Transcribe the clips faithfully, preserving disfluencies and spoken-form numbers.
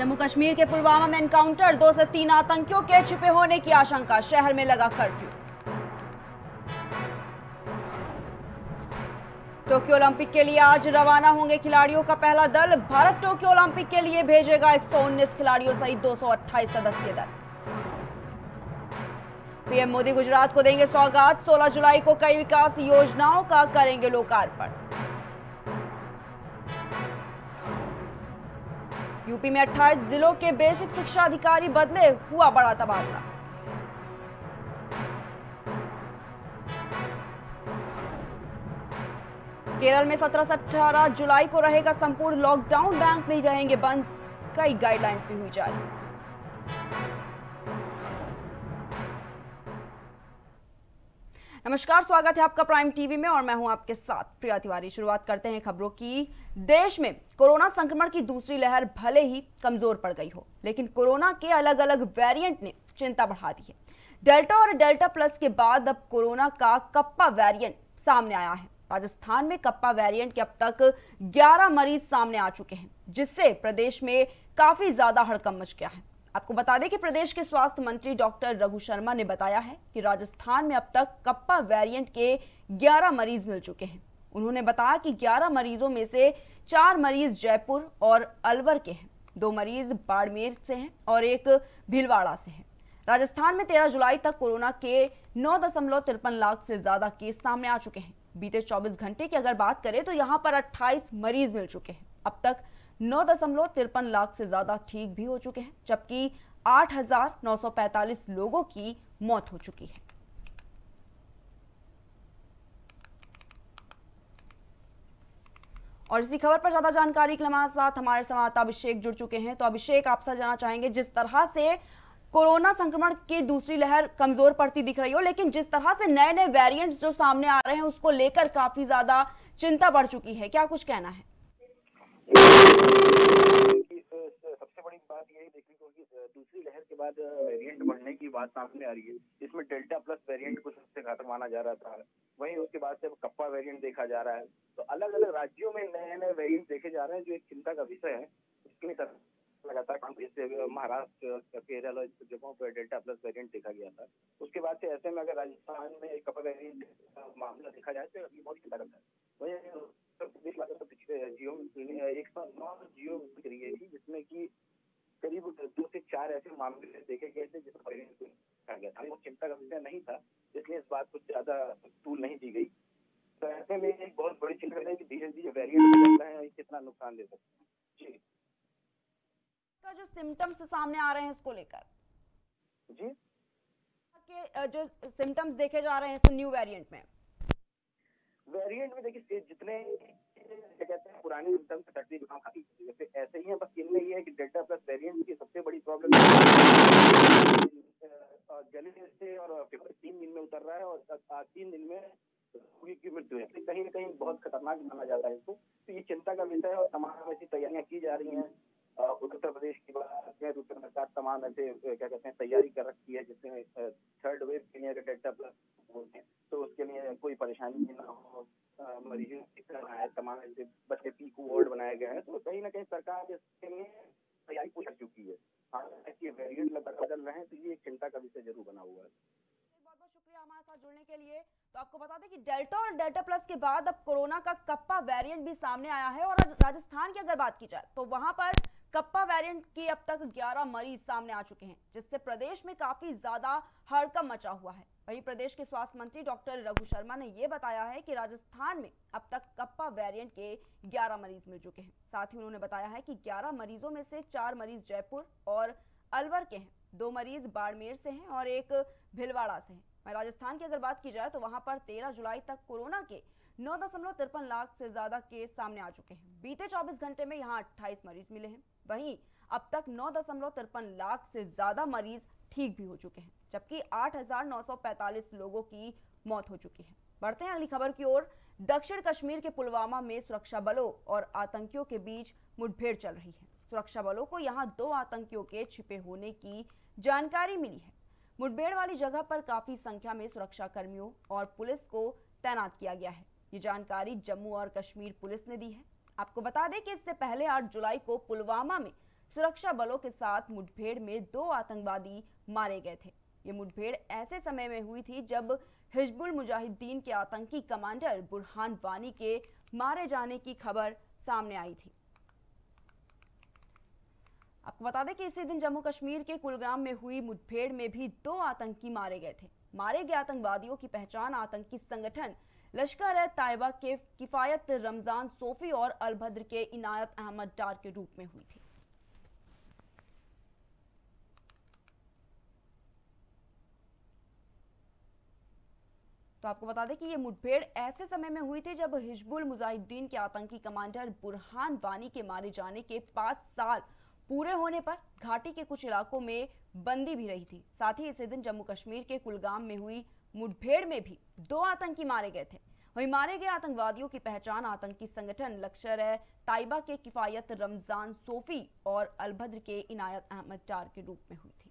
जम्मू कश्मीर के पुलवामा में एनकाउंटर, दो से तीन आतंकियों के छिपे होने की आशंका, शहर में लगा कर्फ्यू। टोक्यो ओलंपिक के लिए आज रवाना होंगे खिलाड़ियों का पहला दल। भारत टोक्यो ओलंपिक के लिए भेजेगा एक सौ उन्नीस खिलाड़ियों सहित दो सौ अट्ठाईस सदस्यीय दल। पीएम मोदी गुजरात को देंगे सौगात, सोलह जुलाई को कई विकास योजनाओं का करेंगे लोकार्पण। यूपी में अट्ठाईस जिलों के बेसिक शिक्षा अधिकारी बदले, हुआ बड़ा तबादला। केरल में सत्रह से अठारह जुलाई को रहेगा संपूर्ण लॉकडाउन, बैंक नहीं रहेंगे बंद, कई गाइडलाइंस भी हुई जारी। नमस्कार, स्वागत है आपका प्राइम टीवी में और मैं हूं आपके साथ प्रिया तिवारी। शुरुआत करते हैं खबरों की। देश में कोरोना संक्रमण की दूसरी लहर भले ही कमजोर पड़ गई हो, लेकिन कोरोना के अलग अलग वेरिएंट ने चिंता बढ़ा दी है। डेल्टा और डेल्टा प्लस के बाद अब कोरोना का कप्पा वेरिएंट सामने आया है। राजस्थान में कप्पा वेरिएंट के अब तक ग्यारह मरीज सामने आ चुके हैं, जिससे प्रदेश में काफी ज्यादा हड़कंप मच गया है। आपको बता दें कि प्रदेश के स्वास्थ्य मंत्री डॉक्टर रघु शर्मा ने बताया है कि राजस्थान में अब तक कप्पा वेरिएंट के ग्यारह मरीज मिल चुके हैं। उन्होंने बताया कि ग्यारह मरीजों में से चार मरीज जयपुर और अलवर के हैं, दो मरीज बाड़मेर से हैं और एक भीलवाड़ा से है। राजस्थान में तेरह जुलाई तक कोरोना के नौ दशमलव तिरपन लाख से ज्यादा केस सामने आ चुके हैं। बीते चौबीस घंटे की अगर बात करें तो यहाँ पर अट्ठाईस मरीज मिल चुके हैं। अब तक नौ दशमलव तिरपन लाख से ज्यादा ठीक भी हो चुके हैं, जबकि आठ हजार नौ सौ पैंतालीस लोगों की मौत हो चुकी है। और इसी खबर पर ज्यादा जानकारी के लिए हमारे साथ हमारे संवाददाता अभिषेक जुड़ चुके हैं। तो अभिषेक, आपसे जानना चाहेंगे, जिस तरह से कोरोना संक्रमण की दूसरी लहर कमजोर पड़ती दिख रही हो, लेकिन जिस तरह से नए नए वेरिएंट्स जो सामने आ रहे हैं उसको लेकर काफी ज्यादा चिंता बढ़ चुकी है, क्या कुछ कहना है? सबसे बड़ी बात यही देखने को कि दूसरी लहर के बाद वेरिएंट बढ़ने की बात सामने आ रही है। इसमें डेल्टा प्लस वेरिएंट को सबसे घातक माना जा रहा था, वहीं उसके बाद से कप्पा वेरिएंट देखा जा रहा है। तो अलग अलग राज्यों में नए नए वेरिएंट देखे जा रहे हैं, जो एक चिंता का विषय है। इसके लिए लगातार महाराष्ट्र, केरल और जगहों पर डेल्टा प्लस वेरिएंट देखा गया था। उसके बाद से ऐसे में अगर राजस्थान में कप्पा वेरिएंट मामला देखा जाए तो अभी बहुत चिंता करता है। वही जियो एक सौ नौ जियो करी गई थी, जिसमें कि करीब दो से चार ऐसे मामले देखे गए थे जिसमें वेरिएंट आ गया था। वो चिंता का विषय नहीं था, इसलिए इस बात को ज्यादा तूल नहीं दी गई। तो ऐसे में एक बहुत बड़ी चिंता है कि धीरे धीरे वेरिएंट बदल रहे हैं, कितना नुकसान दे सकते हैं। जी, का जो सिम्टम्स सामने आ रहे हैं इसको लेकर जी के जो सिम्टम्स देखे जा रहे हैं इस न्यू वेरिएंट में वेरिएंट में देखिए जितने कहते हैं पुरानी सिम्टम्स सर्दी जुकाम खांसी जैसे ऐसे ही है, बस इनमें ये है कि डेल्टा प्लस वेरिएंट की सबसे बड़ी प्रॉब्लम गले से और फीवर तीन दिन में उतर रहा है और तीन दिन में रोगी की मृत्यु है। कहीं ना कहीं बहुत खतरनाक माना जाता है इसको। तो ये चिंता का विषय है और तमाम ऐसी तैयारियां की जा रही हैं। उत्तर प्रदेश की बात करें तो उत्तर सरकार तमाम ऐसे क्या कहते हैं तैयारी कर रखी है, जिसमें थर्ड वेव के लिए अगर डेल्टा प्लस बोलते हैं तो उसके लिए कोई परेशानी ना हो, मरीजों की तरह है, तमाम ऐसे बच्चे पीकू वार्ड बनाए गए हैं। तो कहीं ना कहीं सरकार इसके लिए तैयारी पूरी कर चुकी है। हालांकि वेरिएंट लगातार बदल रहे हैं, तो ये एक चिंता का विषय जरूर बना हुआ है। बहुत बहुत शुक्रिया हमारे साथ जुड़ने के लिए। तो आपको बता दें कि डेल्टा और डेल्टा प्लस के बाद अब कोरोना का कप्पा वेरिएंट भी सामने आया है और राजस्थान की अगर बात की जाए तो वहां पर कप्पा वेरिएंट की अब तक ग्यारह मरीज सामने आ चुके हैं, जिससे प्रदेश में काफी ज्यादा हड़कंप मचा हुआ है। वहीं प्रदेश के स्वास्थ्य मंत्री डॉक्टर रघु शर्मा ने यह बताया है कि राजस्थान में अब तक कप्पा वेरिएंट के ग्यारह मरीज मिल चुके हैं। साथ ही उन्होंने बताया है कि ग्यारह मरीजों में से चार मरीज जयपुर और अलवर के हैं, दो मरीज बाड़मेर से हैं और एक भीलवाड़ा से हैं। राजस्थान की अगर बात की जाए तो वहां पर तेरह जुलाई तक कोरोना के नौ दशमलव तिरपन लाख से ज्यादा केस सामने आ चुके हैं। बीते चौबीस घंटे में यहाँ अट्ठाईस मरीज मिले हैं। वहीं अब तक नौ दशमलव तिरपन लाख से ज्यादा मरीज ठीक भी हो चुके हैं, जबकि आठ हजार नौ सौ पैंतालीस लोगों की मौत हो चुकी है। बढ़ते हैं अगली खबर की ओर। दक्षिण कश्मीर के पुलवामा में सुरक्षा बलों और आतंकियों के बीच मुठभेड़ चल रही है। सुरक्षा बलों को यहां दो आतंकियों के छिपे होने की जानकारी मिली है। मुठभेड़ वाली जगह पर काफी संख्या में सुरक्षा कर्मियों और पुलिस को तैनात किया गया है। ये जानकारी जम्मू और कश्मीर पुलिस ने दी है। आपको बता दें कि इससे पहले आठ जुलाई को पुलवामा में सुरक्षा बलों के साथ मुठभेड़ में दो आतंकवादी मारे गए थे। ये मुठभेड़ ऐसे समय में हुई थी जब हिजबुल मुजाहिदीन के आतंकी कमांडर बुरहान वानी के मारे जाने की खबर सामने आई थी। आपको बता दें कि इसी दिन जम्मू कश्मीर के कुलगाम में हुई मुठभेड़ में भी दो आतंकी मारे गए थे। मारे गए आतंकवादियों की पहचान आतंकी संगठन लश्कर ए तायबा के किफायत रमजान सोफी और अलभद्र के इनायत अहमद डार के रूप में हुई थी। तो आपको बता दें कि ये मुठभेड़ ऐसे समय में हुई थी जब हिजबुल मुजाहिदीन के आतंकी कमांडर बुरहान वानी के मारे जाने के पांच साल पूरे होने पर घाटी के कुछ इलाकों में बंदी भी रही थी। साथ ही इसी दिन जम्मू कश्मीर के कुलगाम में हुई मुठभेड़ में भी दो आतंकी मारे गए थे। वहीं मारे गए आतंकवादियों की पहचान आतंकी संगठन लश्कर ए तायबा के किफायत रमजान सोफी और अलभद्र के इनायत अहमद डार के रूप में हुई थी।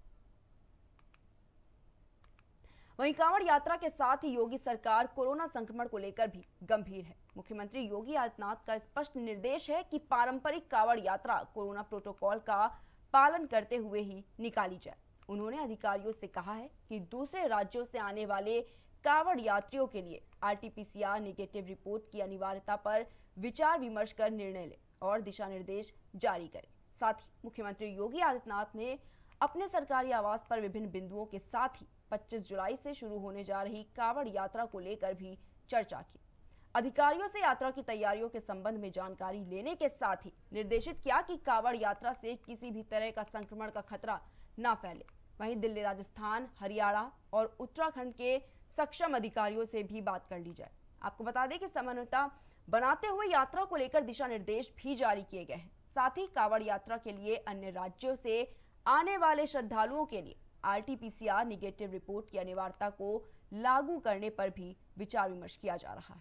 वहीं कांवड़ यात्रा के साथ ही योगी सरकार कोरोना संक्रमण को लेकर भी गंभीर है। मुख्यमंत्री योगी आदित्यनाथ का स्पष्ट निर्देश है कि पारंपरिक कांवड़ यात्रा कोरोना प्रोटोकॉल का पालन करते हुए ही निकाली जाए। उन्होंने अधिकारियों से कहा है कि दूसरे राज्यों से आने वाले कांवड़ यात्रियों के लिए आरटीपीसीआर नेगेटिव रिपोर्ट की अनिवार्यता पर विचार विमर्श कर निर्णय ले और दिशा निर्देश जारी करे। साथ ही मुख्यमंत्री योगी आदित्यनाथ ने अपने सरकारी आवास पर विभिन्न बिंदुओं के साथ ही पच्चीस जुलाई से शुरू होने जा रही कांवड़ यात्रा को लेकर भी चर्चा की। अधिकारियों से यात्रा की तैयारियों के संबंध में जानकारी लेने के साथ ही निर्देशित किया कि कांवड़ यात्रा से किसी भी तरह का संक्रमण का खतरा न फैले। वहीं दिल्ली, राजस्थान, हरियाणा और उत्तराखंड के सक्षम अधिकारियों से भी बात कर ली जाए। आपको बता दें कि समन्वयता बनाते हुए यात्रा को लेकर दिशा निर्देश भी जारी किए गए हैं। साथ ही कांवड़ यात्रा के लिए अन्य राज्यों से आने वाले श्रद्धालुओं के लिए आरटीपीसीआर निगेटिव रिपोर्ट की अनिवार्यता को लागू करने पर भी विचार विमर्श किया जा रहा है।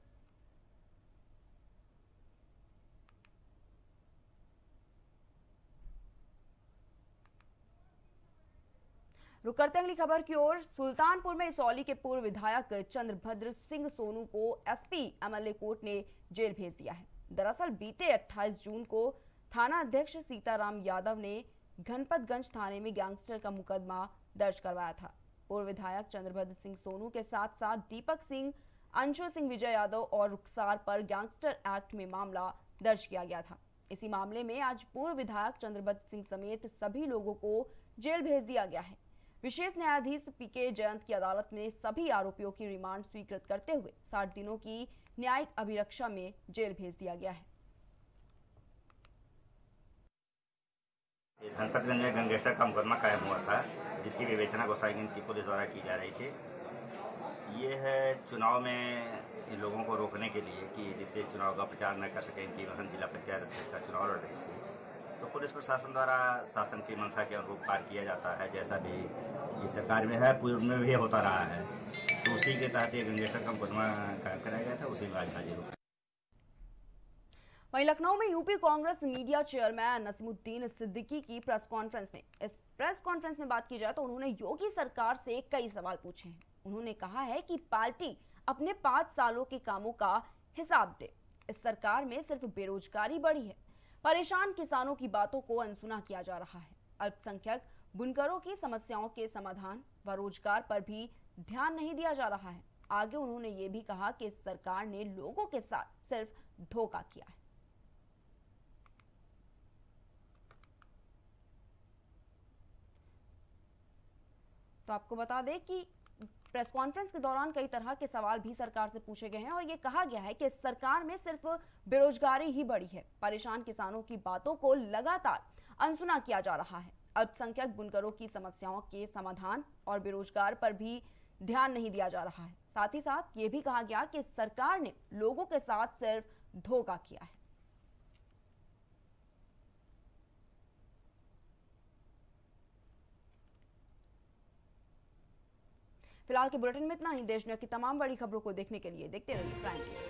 रुक करते हैं अगली खबर की ओर। सुल्तानपुर में इसौली के पूर्व विधायक चंद्रभद्र सिंह सोनू को एसपी एमएलए कोर्ट ने जेल भेज दिया है। दरअसल बीते अट्ठाईस जून को थाना अध्यक्ष सीताराम यादव ने घनपतगंज थाने में गैंगस्टर का मुकदमा दर्ज करवाया था। पूर्व विधायक चंद्रभद्र सिंह सोनू के साथ साथ दीपक सिंह, अंशु सिंह, विजय यादव और रुखसार पर गैंगस्टर एक्ट में मामला दर्ज किया गया था। इसी मामले में आज पूर्व विधायक चंद्रभद्र सिंह समेत सभी लोगों को जेल भेज दिया गया है। विशेष न्यायाधीश पीके जयंत की अदालत ने सभी आरोपियों की रिमांड स्वीकृत करते हुए साठ दिनों की न्यायिक अभिरक्षा में जेल भेज दिया गया है। घनपतगंज में गैंगस्टर का मुकदमा कायम हुआ था, जिसकी विवेचना गोसाईगंज की पुलिस द्वारा की जा रही थी। ये है चुनाव में इन लोगों को रोकने के लिए कि जिससे चुनाव का प्रचार न कर सके। इनकी वहन जिला पंचायत अध्यक्ष का चुनाव लड़ रही थी, तो पुलिस प्रशासन द्वारा शासन की मंशा के अनुरूप कार्य किया जाता है, जैसा भी इस सरकार में है, पूर्व में भी होता रहा है। तो उसी के तहत ये गैंगस्टर का मुकदमा कायम कराया गया था, उसी में आज हाजिर हुआ। वहीं लखनऊ में UP Congress media chairman Naseemuddin Siddiqui की प्रेस कॉन्फ्रेंस में इस प्रेस कॉन्फ्रेंस में बात की जाए तो उन्होंने योगी सरकार से कई सवाल पूछे हैं। उन्होंने कहा है कि पार्टी अपने पांच सालों के कामों का हिसाब दे। इस सरकार में सिर्फ बेरोजगारी बढ़ी है, परेशान किसानों की बातों को अनसुना किया जा रहा है। अल्पसंख्यक बुनकरों की समस्याओं के समाधान व रोजगार पर भी ध्यान नहीं दिया जा रहा है। आगे उन्होंने ये भी कहा कि इस सरकार ने लोगों के साथ सिर्फ धोखा किया है। तो आपको बता दें कि प्रेस कॉन्फ्रेंस के दौरान कई तरह के सवाल भी सरकार से पूछे गए हैं और ये कहा गया है कि इस सरकार में सिर्फ बेरोजगारी ही बढ़ी है, परेशान किसानों की बातों को लगातार अनसुना किया जा रहा है। अल्पसंख्यक बुनकरों की समस्याओं के समाधान और बेरोजगार पर भी ध्यान नहीं दिया जा रहा है। साथ ही साथ ये भी कहा गया कि सरकार ने लोगों के साथ सिर्फ धोखा किया है। फिलहाल के बुलेटिन में इतना ही। देश दुनिया की तमाम बड़ी खबरों को देखने के लिए देखते रहिए प्राइम टीवी।